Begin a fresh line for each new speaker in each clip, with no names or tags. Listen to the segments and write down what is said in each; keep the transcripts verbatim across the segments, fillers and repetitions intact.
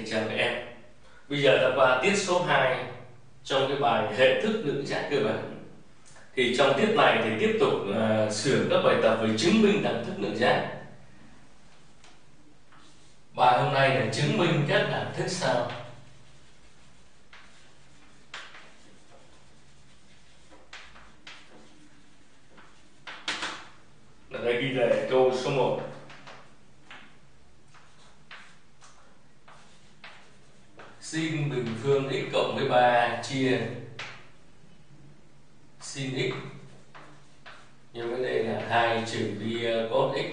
chào các em. Bây giờ ta qua tiết số hai trong cái bài hệ thức lượng giác cơ bản. Thì trong tiết này thì tiếp tục uh, sửa các bài tập về chứng minh đẳng thức lượng giác. Bài hôm nay là chứng minh các đẳng thức sau. Ở đây ghi đề câu số một. Sin bình phương x cộng với ba chia sin x, nhưng với đây là hai trừ đi cos x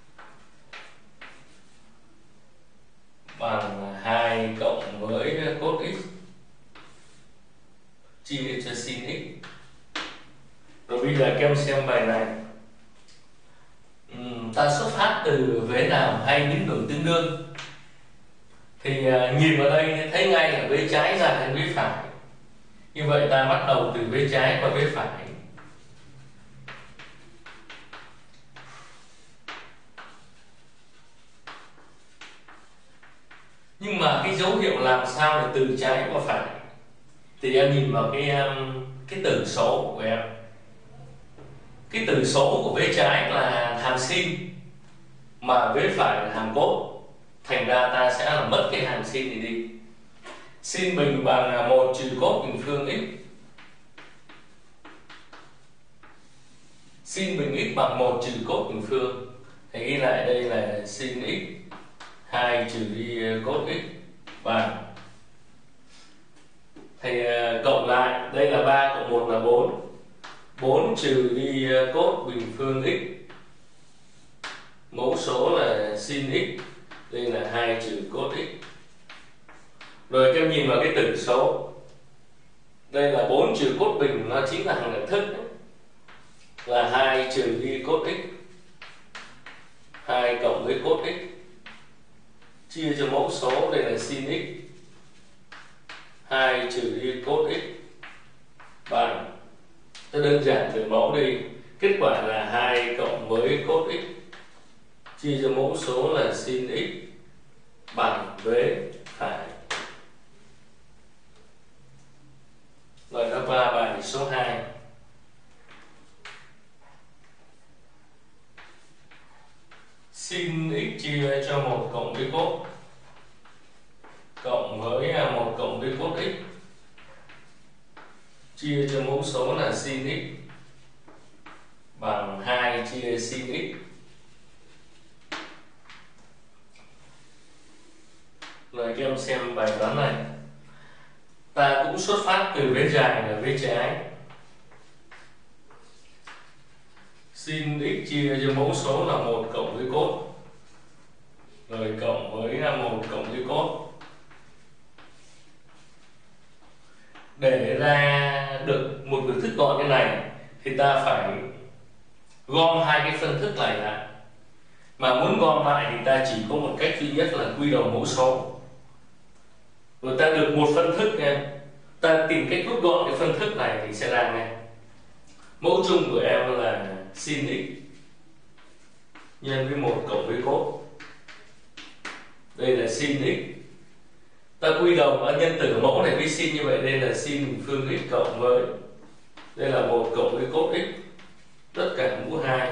bằng hai cộng với cos x chia cho sin x. Rồi bây giờ các em xem bài này. uhm, ta xuất phát từ vế nào hay biến đổi tương đương. Thì uh, nhìn vào đây thấy ngay là vế trái ra thành vế phải. Như vậy ta bắt đầu từ vế trái qua vế phải. Nhưng mà cái dấu hiệu làm sao để từ trái qua phải thì em nhìn vào cái um, cái tử số của em. Cái tử số của vế trái là hàm sin, mà vế phải là hàm cos. Thành ra ta sẽ làm mất cái hàm sin này đi. Sin bình bằng một trừ cos bình phương x. Sin bình x bằng một trừ cos bình phương. Thì ghi lại đây là sin x hai trừ đi cos x bằng. Thì cộng lại đây là ba cộng một là bốn. bốn trừ đi cos bình phương x. Mẫu số là sin x. Đây là hai trừ cos x. Rồi các em nhìn vào cái tử số. Đây là bốn trừ cos bình, nó chính là hằng đẳng thức đấy. Là hai trừ đi cos x. hai cộng với cos x chia cho mẫu số, đây là sin x. hai trừ đi cos x bằng, ta đơn giản từ mẫu đi, kết quả là hai cộng với cos x chia cho mẫu số là sin x bằng vế phải. Rồi nó qua bài số hai. Sin x chia cho một cộng với cos cộng với một cộng với cos x chia cho mẫu số là sin x bằng hai chia sin x. Rồi các em xem bài toán này. Ta cũng xuất phát từ vế dài là vế trái. Sin x chia cho mẫu số là một cộng với cos. Rồi cộng với một cộng với cos. Để ra được một biểu thức gọn như này thì ta phải gom hai cái phân thức này lại. Mà muốn gom lại thì ta chỉ có một cách duy nhất là quy đồng mẫu số. Rồi ta được một phân thức nha, ta tìm cách rút gọn cái phân thức này thì sẽ ra ngay. Mẫu chung của em là sin x nhân với một cộng với cos. Đây là sin x. Ta quy đồng ở nhân tử mẫu này với sin, như vậy đây là sin bình phương x cộng với, đây là một cộng với cos x tất cả mũ hai.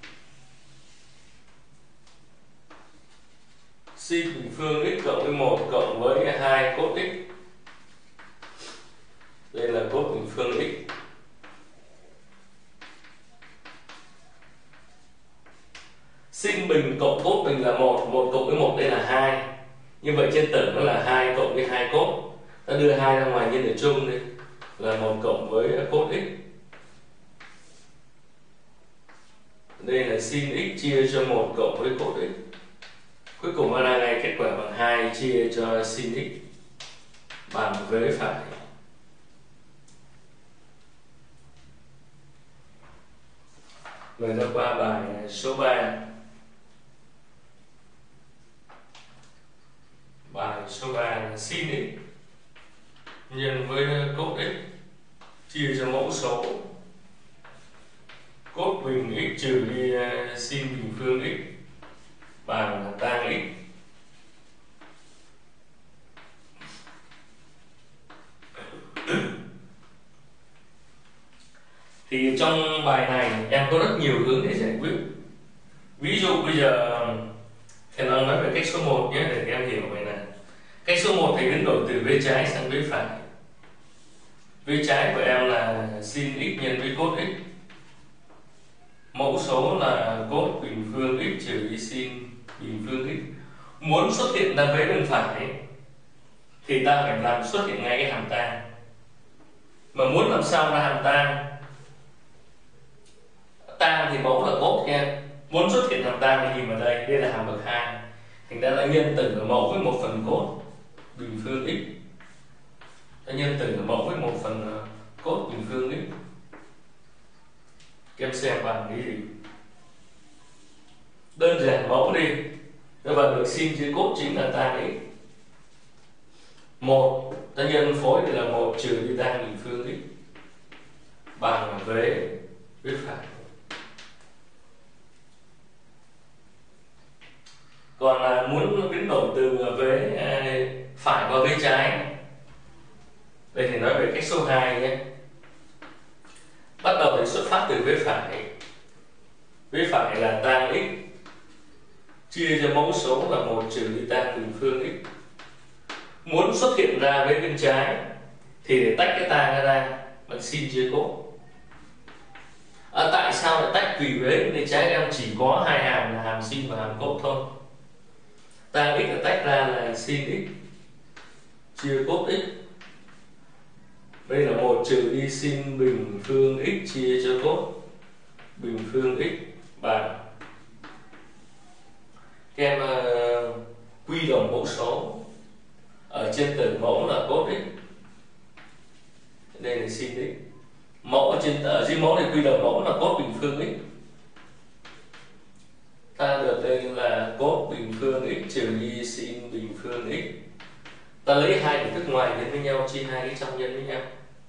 Sin bình phương x cộng với một cộng với hai cos x. Đây là cos bình phương x. Sin bình cộng cos bình là một, một cộng với một đây là hai. Như vậy trên tử nó là hai cộng với hai cos. Ta đưa hai ra ngoài nhân ở chung đi, là một cộng với cos x. Đây là sin x chia cho một cộng với cos x. Cuối cùng ra ngay kết quả bằng hai chia cho sin x bằng vế phải. Rồi ta qua bài số ba. Bài số ba là sin x nhân với cos x chia cho mẫu số cos bình x trừ đi sin bình phương x bằng tan x. giờ thầy nói nói về cách số một nhé, để các em hiểu vậy này. Cách số một thì biến đổi từ vế trái sang vế phải. Vế trái của em là sin x nhân với cos x. Mẫu số là cos bình phương x trừ đi sin bình phương x. Muốn xuất hiện ra vế bên phải thì ta phải làm xuất hiện ngay cái hàm tang. Mà muốn làm sao ra hàm tang? Tang thì mẫu là cos nha. Muốn xuất hiện hàm tang thì nhìn vào đây, đây là hàm bậc hai. Thành ra ta nhân tử ở mẫu với một phần cos bình phương x. Ta nhân tử ở mẫu với một phần cos bình phương x. Các em xem bằng cái gì? Đơn giản mẫu đi. Và được sin chia cos chính là tan x. Một, ta nhân phối thì là một trừ đi tan bình phương x bằng vế vế phải. Còn là muốn biến đổi từ vế phải qua vế trái. Đây thì nói về cách số hai nhé. Bắt đầu thì xuất phát từ vế phải. Vế phải là tan x chia cho mẫu số là một trừ đi tan bình phương x. Muốn xuất hiện ra vế bên trái thì để tách cái tan ra bằng sin chia cos. À, tại sao lại tách? Vì vế bên trái em chỉ có hai hàm là hàm sin và hàm cos thôi. Tan x là tách ra là sin x chia cos x. Đây là một trừ đi sin bình phương x chia cho cos bình phương x bằng các em uh, quy đồng mẫu số. Ở trên tử mẫu là cos x, đây là sin x. Mẫu ở trên ở dưới mẫu này quy đồng mẫu là cos bình phương x. Ta được đây là cos bình phương x trừ đi sin bình phương x. Ta lấy hai hình thức ngoài nhân với nhau, chia hai cái trong nhân với nhau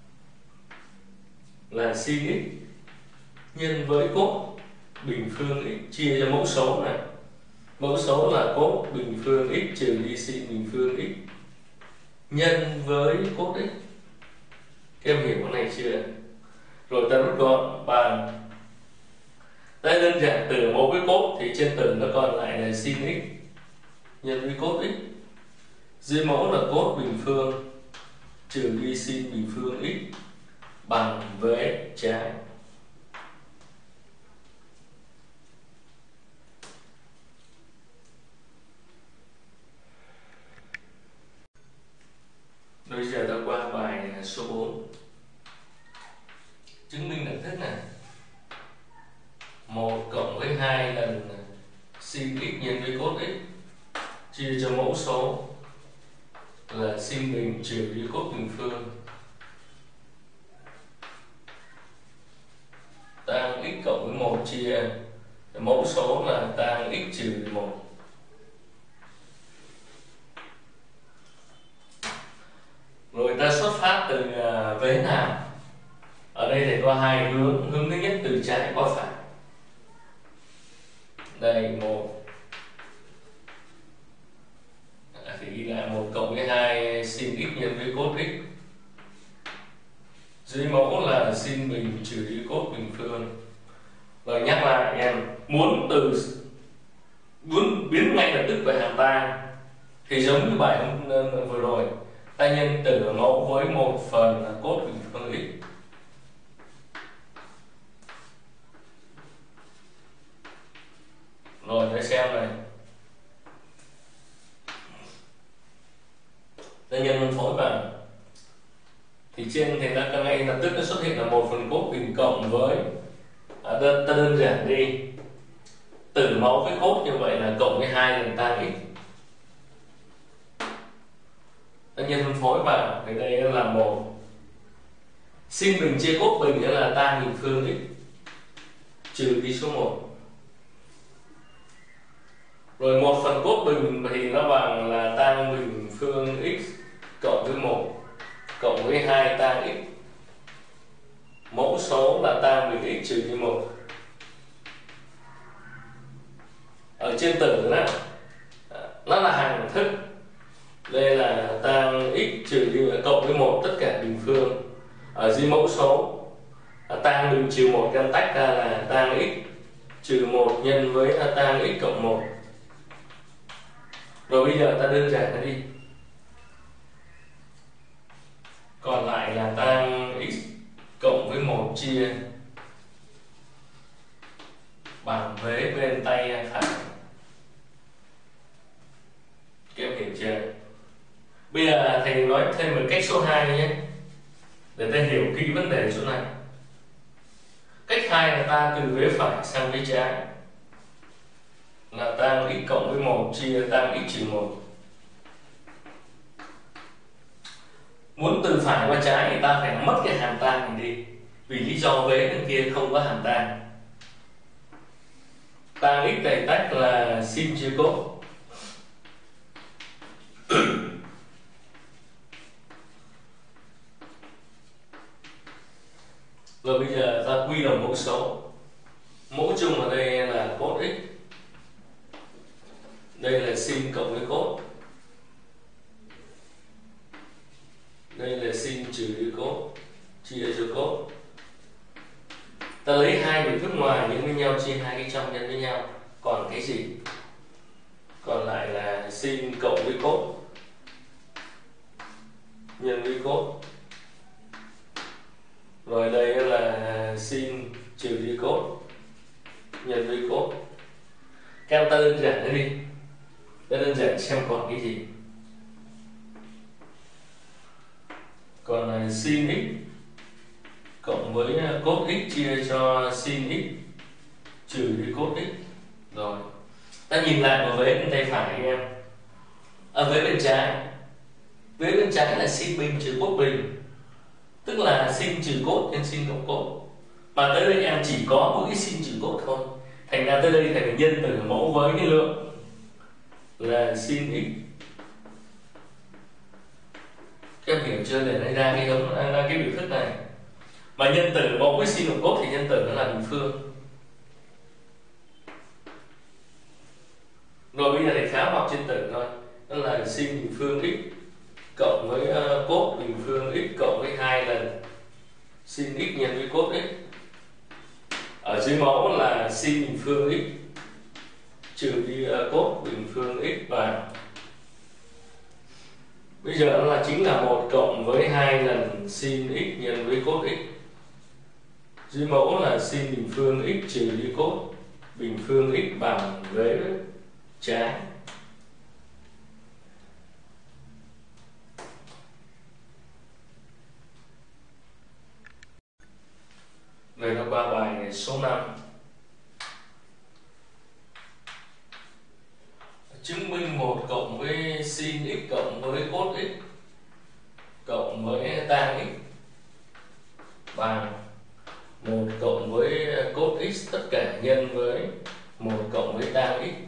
là sin x nhân với cos bình phương x chia cho mẫu số này. Mẫu số là cos bình phương x trừ đi sin bình phương x nhân với cos x. Các em hiểu cái này chưa? Rồi ta rút gọn bằng, đây đơn giản từ mẫu với cos thì trên tử nó còn lại là sin x nhân với cos x. Dưới mẫu là cos bình phương trừ đi sin bình phương x bằng vế trái. Bây giờ ta qua bài số bốn. Chứng minh đẳng thức này. một cộng với hai lần sin x nhân với cos x chia cho mẫu số là sin bình trừ đi cos bình phương. Tan x cộng với một chia mẫu số là tan x trừ một. Rồi ta xuất phát từ vế nào? Ở đây thì có hai hướng. Hướng thứ nhất từ trái qua phải. Đây một à, thì ghi lại một cộng với hai sin x nhân với cos x. Dưới mẫu là sin bình trừ đi cos bình phương. Rồi nhắc lại em, muốn từ muốn biến ngay lập tức về hàm tang thì giống như bài hôm vừa rồi, ta nhân tử mẫu với một phần là cos bình phương x. Rồi để xem này, ta nhân phân phối vào thì trên thì ta ngay lập tức nó xuất hiện là một phần cos bình cộng với à, đơn, ta đơn giản đi, tử mẫu với cos như vậy là cộng với hai lần tan x. Ta nhân phân phối vào thì đây là một sin bình chia cos bình nghĩa là tan bình phương x trừ đi số một. Rồi một phần cos bình thì nó bằng là tan bình phương x cộng với một cộng với hai tan x. Mẫu số là tan bình x trừ đi một. Ở trên tử đó, nó là hằng thức. Đây là tan x trừ đi cộng với một tất cả bình phương. Ở dưới mẫu số tan bình trừ một em tách ra là tan x trừ một nhân với tan x cộng một. Rồi bây giờ ta đơn giản nó đi. Còn lại là tan x cộng với một chia bằng vế bên tay phải. Các em hiểu chưa? Bây giờ thầy nói thêm một cách số hai nhé, để ta hiểu kỹ vấn đề chỗ này. Cách hai là ta từ vế phải sang vế trái, là tan x cộng với một chia tan x trừ một. Muốn từ phải qua trái thì ta phải mất cái hàm tan này đi, vì lý do vế bên kia không có hàm tan. Tan x này tách là sin chia cos. Rồi bây giờ ta quy đồng mẫu số. Mẫu chung ở đây là cos x, đây là sin cộng với cos, đây là sin trừ đi cos, chia cho cos. Ta lấy hai biểu thức ngoài nhân với nhau, chia hai cái trong nhân với nhau, còn cái gì? Còn lại là sin cộng với cos nhân với cos. Rồi đây là sin trừ đi cos nhân với cos. Các em ta đơn giản nó đi. Ta đơn giản xem còn cái gì. Còn là sin x cộng với cos x chia cho sin x trừ đi cos x. Rồi ta nhìn lại vào vế bên tay phải anh em. Ở vế bên trái, vế bên trái là sin bình trừ cos bình, tức là sin trừ cos nhân sin cộng cos. Mà tới đây em chỉ có mỗi sin trừ cos thôi, thành ra tới đây thầy phải nhân tử mẫu với cái lượng là sin x. Các em hiểu chưa? Để lấy ra cái giống ra cái biểu thức này. Mà nhân tử mẫu với sin cộng cos thì nhân tử nó là bình phương. Rồi bây giờ thầy khá học trên tử thôi, đó là sin bình phương x cộng với uh, cos bình phương x cộng với hai lần sin x nhân với cos x. Ở dưới mẫu là sin bình phương x trừ đi uh, cos bình phương x, và bây giờ nó là chính là một cộng với hai lần sin x nhân với cos x. Dưới mẫu là sin bình phương x trừ đi cos bình phương x bằng vế trái. Đây là qua bài số năm. Chứng minh một cộng với sin x cộng với cos x cộng với tan x bằng một cộng với cos x tất cả nhân với một cộng với tan x.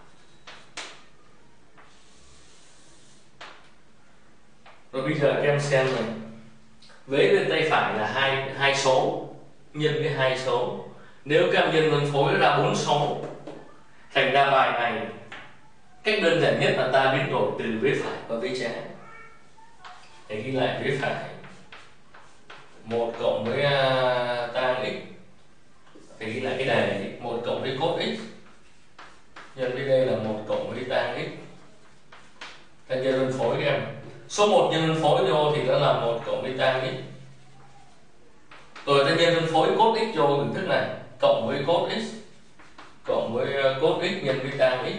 Rồi bây giờ các em xem này, vế bên tay phải là hai hai số nhân với hai số. Nếu các em nhân phân phối ra bốn số, thành ra bài này cách đơn giản nhất là ta biến đổi từ vế phải qua vế trái. Để ghi lại vế phải một cộng với uh, tan x, phải ghi lại cái này một cộng với cos x nhân với đây là một cộng với tan x. Ta nhân phân phối các em, số một nhân phân phối vô thì nó là một cộng với tan x. Rồi ta nhân phân phối cos x vô biểu thức này, cộng với cos x cộng với cos x nhân với tan x.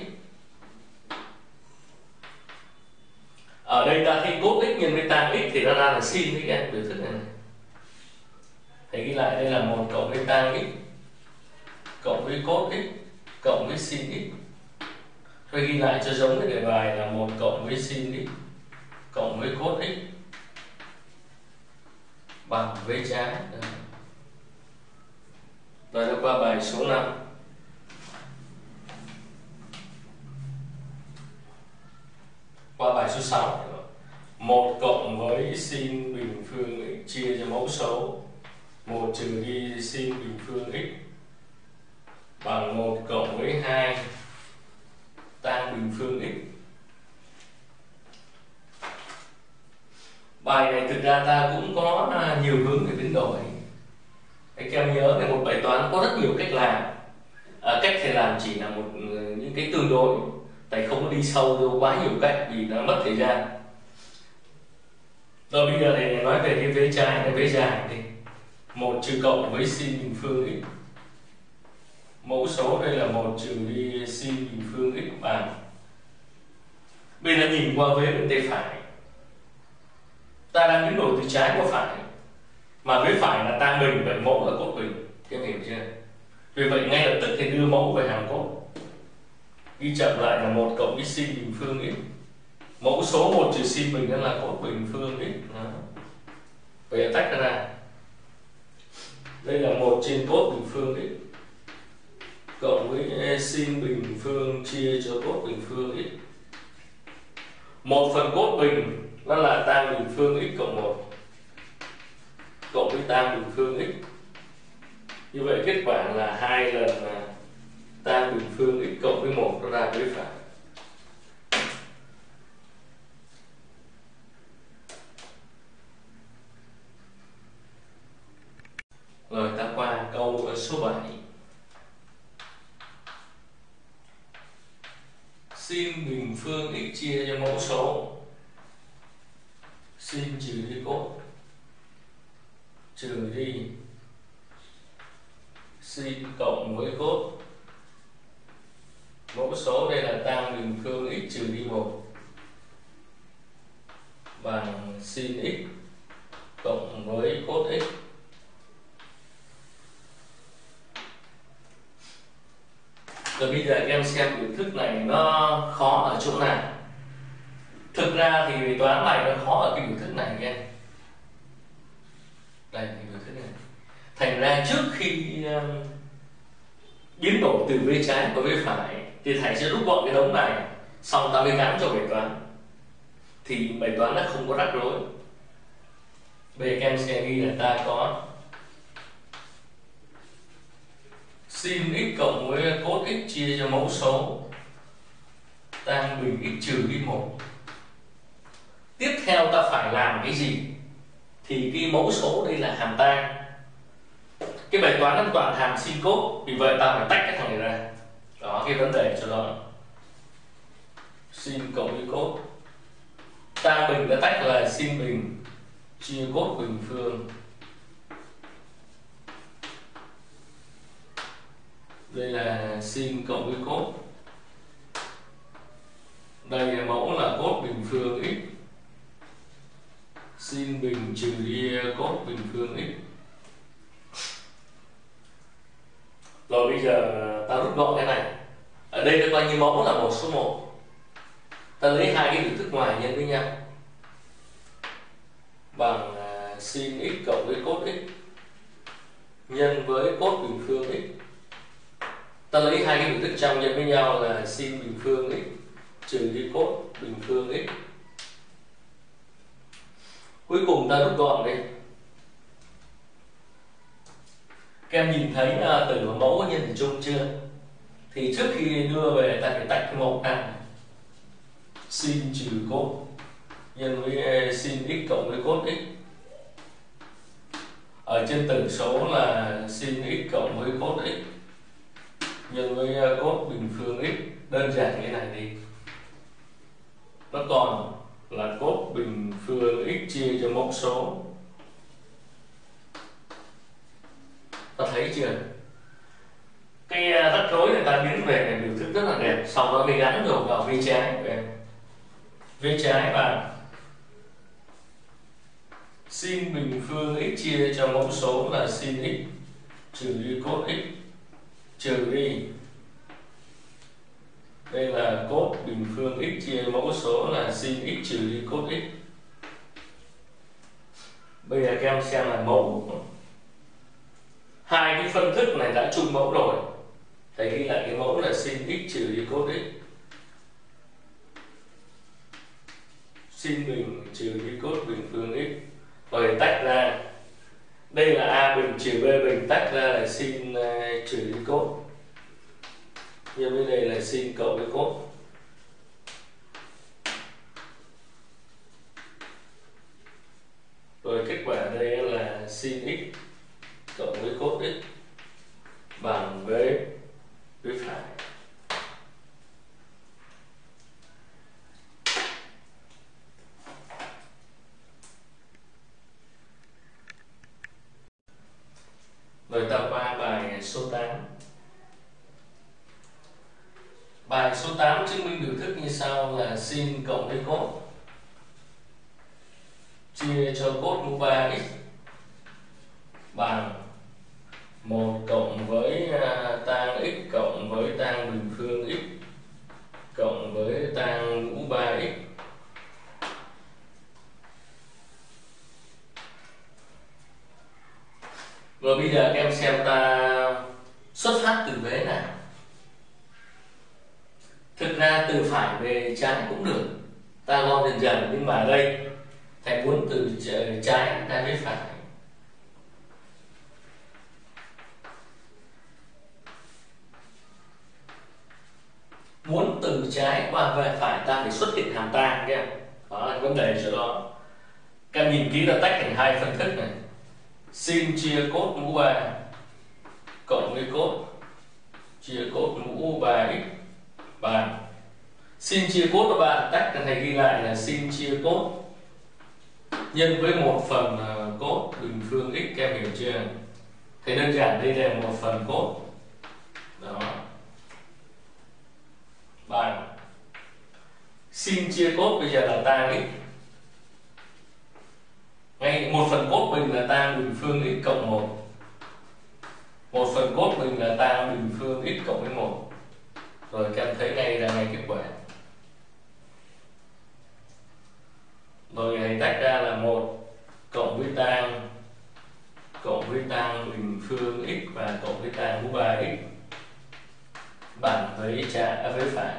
Ở đây ta thấy cos x nhân với tan x thì nó ra là sin với cái biểu thức này, này. Thầy ghi lại đây là một cộng với tan x cộng với cos x cộng với sin x. Tôi ghi lại cho giống cái đề bài là một cộng với sin x cộng với cos x bằng vế trái. Rồi đã qua bài số năm. Qua bài số sáu. một cộng với sin bình phương x chia cho mẫu số một trừ đi sin bình phương x bằng một cộng với hai tan bình phương x. Bài này thực ra ta cũng có nhiều hướng để biến đổi. Các em nhớ là một bài toán có rất nhiều cách làm. À, cách thầy làm chỉ là một những cái tương đối, thầy không có đi sâu vô quá nhiều cách vì nó mất thời gian. Rồi bây giờ thầy nói về cái vế trái này, vế dài thì một trừ cộng với sin bình phương x, mẫu số đây là một trừ đi sin bình phương x bằng. Bây giờ nhìn qua vế bên tay phải, ta đang biến đổi từ trái qua phải, mà vế phải là tang bình, vậy mẫu là cốt bình, em hiểu chưa? Vì vậy ngay lập tức thì đưa mẫu về hàng cốt, ghi chậm lại là một cộng với sin bình phương x, mẫu số một trừ sin bình là cốt bình phương x. Đó. Vậy là tách ra, đây là một trên cốt bình phương x cộng với sin bình phương chia cho cốt bình phương x. Một phần cốt bình nó là tang bình phương x cộng một cộng với tang bình phương x. Như vậy kết quả là hai lần tang bình phương x cộng với một, nó ra vế phải. Rồi ta qua câu số bảy. Sin bình phương x chia cho mẫu số sin trừ đi cốt trừ đi sin cộng với cốt, mẫu số đây là tang bình phương x trừ đi một bằng sin x cộng với cốt x. Rồi bây giờ các em xem biểu thức này nó khó ở chỗ nào. Thực ra thì bài toán này nó khó ở cái biểu thức này nha. Đây thì biểu thức này. Thành ra trước khi um, biến đổi từ vế trái qua vế phải thì thầy sẽ rút gọn cái đống này, xong ta mới gắn cho bài toán. Thì bài toán nó không có rắc rối. Bây giờ các em sẽ ghi là ta có sin x cộng với cốt x chia cho mẫu số tang bình x trừ đi một. Tiếp theo ta phải làm cái gì? Thì cái mẫu số đây là hàm tang. Cái bài toán nó toàn hàm sin cốt, vì vậy ta phải tách cái thằng này ra. Đó, cái vấn đề cho nó sin cộng với cốt. Tang bình đã tách là sin bình chia cốt bình phương. Đây là sin cộng với cốt. Đây là mẫu là cốt bình phương x. Sin bình trừ đi cốt bình phương x. Rồi bây giờ ta rút gọn cái này. Ở đây ta coi như mẫu là một số một. Ta lấy hai cái biểu thức ngoài nhân với nhau bằng sin x cộng với cốt x nhân với cốt bình phương x. Ta lấy hai cái biểu thức trong nhân với nhau là sin bình phương x trừ đi cốt bình phương x. Cuối cùng ta rút gọn đi. Các em nhìn thấy uh, từ mẫu có nhân tử chung chưa? Thì trước khi đưa về ta phải tách cái mẫu ra. Sin trừ cốt nhân với sin x cộng với cốt x. Ở trên tử số là sin x cộng với cốt x nhân với cốt bình phương x. Đơn giản cái này đi. Nó còn là cốt bình phương x chia cho mẫu số. Ta thấy chưa? Cái rắc rối này ta biến về biểu thức rất là đẹp. Sau đó mới gắn rồi vào vế trái. Vế trái bằng sin bình phương x chia cho mẫu số là sin x trừ đi cốt x trừ đi, đây là cốt bình phương x chia mẫu số là sin x trừ đi cốt x. Bây giờ các em xem là mẫu. Hai cái phân thức này đã chung mẫu rồi. Thầy ghi lại cái mẫu là sin x trừ đi cốt x. Sin bình trừ đi cốt bình phương x. Rồi tách ra. Đây là a bình trừ b bình, tách ra là sin uh, trừ đi cốt. Nhân với đây là sin cộng với cốt. Rồi kết quả đây là sin x cộng với cốt x bằng với v số tám chứng minh biểu thức như sau là sin cộng với cos chia cho cos mũ ba x bằng một cộng với uh, tan x cộng với tan bình phương x cộng với tan mũ ba x. Rồi bây giờ các em xem ta xuất phát từ vế nào. Thực ra từ phải về trái cũng được, ta gom dần dần, nhưng mà ở đây thầy muốn từ trái ra với phải. Muốn từ trái qua về phải ta phải xuất hiện hàm tan, các em. Đó là vấn đề chỗ đó. Các em nhìn kỹ là tách thành hai phân thức này. Sin chia cos mũ ba cộng với cos chia cos mũ ba x bằng sin chia cos các bạn tách, thầy ghi lại là sin chia cos nhân với một phần cos bình phương x, các em hiểu chưa? Thế đơn giản đây là một phần cos đó bằng sin chia cos bây giờ là tan x, ngay một phần cos bình là tan bình phương x cộng một, một phần cos bình là tan bình phương x cộng với một. Rồi các em thấy ngay ra ngay kết quả. Rồi thầy tách ra là một cộng với tan cộng với tan bình phương x và cộng với tan mũ ba x bằng với trái với phải.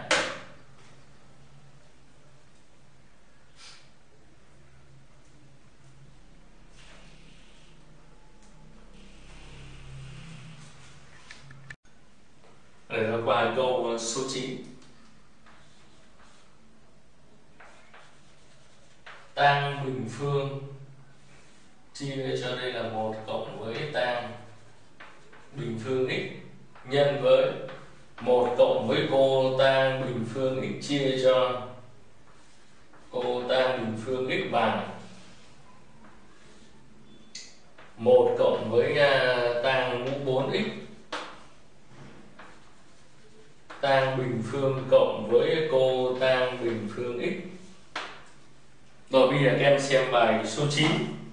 Để nó qua câu số chín. Tan bình phương chia cho đây là một cộng với tan bình phương x nhân với một cộng với cô tan bình phương x chia cho cô tan bình phương x bằng một cộng với uh, tan mũ bốn x tan bình phương cộng với cô tan bình phương x. Rồi bây giờ các em xem bài số chín.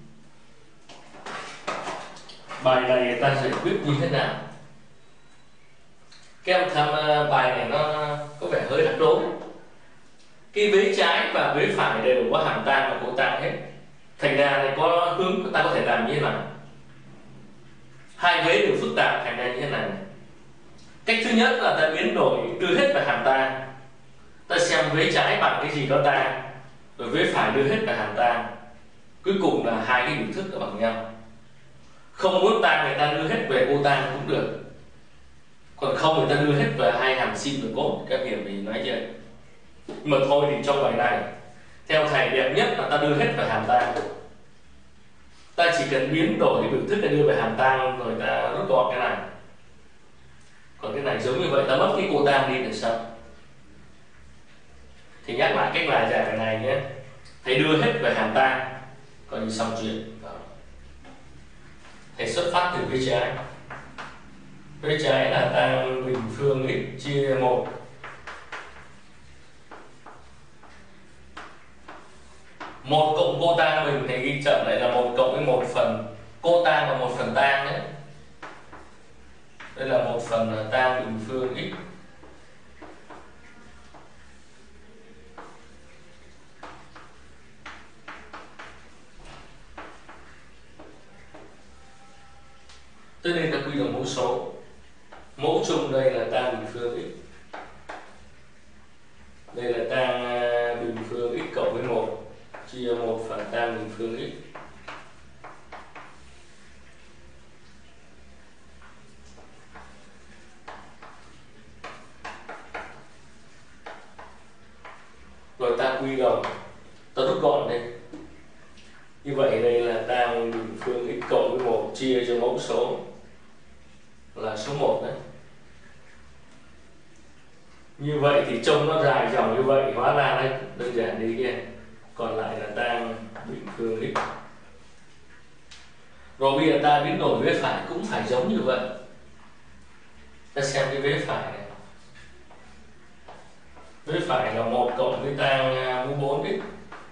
Bài này ta giải quyết như thế nào? Các em tham bài này nó có vẻ hơi rắc rối. Cái vế trái và vế phải đều có hàm tan và cô tan hết. Thành ra này có hướng ta có thể làm như thế nào? Hai vế đều phức tạp, thành ra như thế này. Cách thứ nhất là ta biến đổi đưa hết vào hàm tan. Ta xem vế trái bằng cái gì đó tan, rồi vế phải đưa hết vào hàm tan. Cuối cùng là hai cái biểu thức bằng nhau. Không muốn tan người ta đưa hết về cô tan cũng được, còn không người ta đưa hết về hai hàm sin và cos. Các hiểu mình nói chưa? Nhưng mà thôi thì trong bài này theo thầy đẹp nhất là ta đưa hết vào hàm tan. Ta chỉ cần biến đổi cái biểu thức để đưa về hàm tan rồi ta rút gọn cái này. Còn cái này giống như vậy, ta mất cái cô tan đi được sao? Thì nhắc lại cách bài giải này nhé. Thầy đưa hết về hàm tan, coi như xong chuyện. Thầy xuất phát từ vế trái. Vế trái là tan bình phương x chia một một cộng cô tan bình, thầy ghi chậm lại là một cộng với một phần cô tan và một phần tan đấy. Đây là một phần tan bình phương x tới đây ta quy được mẫu số. Mẫu chung đây là tan bình phương x, đây là tan bình phương x cộng với một chia một phần tan bình phương x. Rồi ta quy đồng, ta rút gọn đây. Như vậy đây là tan bình phương x cộng với một chia cho mẫu số là số một đấy. Như vậy thì trông nó dài dòng như vậy, hóa ra đấy đơn giản đi kia. Còn lại là tan bình phương x. Rồi bây giờ ta biến đổi vế phải cũng phải giống như vậy. Ta xem cái vế phải này. vế phải là một cộng với tang mũ bốn x.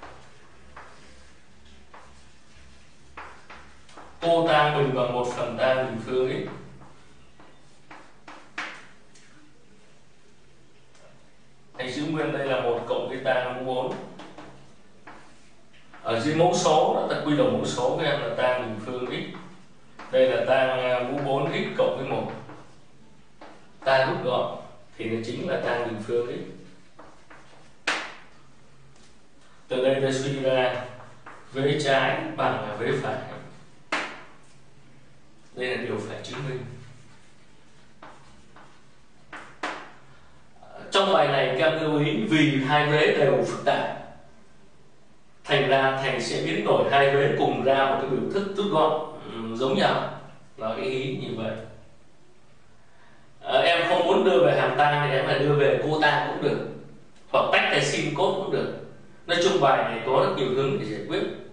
Cô tang bình bằng một phần tang bình phương x. Hãy giữ nguyên đây là một cộng với tang mũ bốn. Ở dưới mẫu số đó, ta quy đồng mẫu số các em là tang bình phương x. Đây là tang mũ bốn x cộng với một. Ta rút gọn thì nó chính là tang bình phương x. Từ đây ta suy ra vế trái bằng là vế phải. Đây là điều phải chứng minh. Trong bài này các em lưu ý vì hai vế đều phức tạp, thành ra thầy sẽ biến đổi hai vế cùng ra một cái biểu thức rút gọn giống nhau, là cái ý như vậy. À, em không muốn đưa về hàm tang thì em phải đưa về cô tang cũng được, hoặc tách thành sin cốt cũng được. Nói chung bài này có rất nhiều hướng để giải quyết.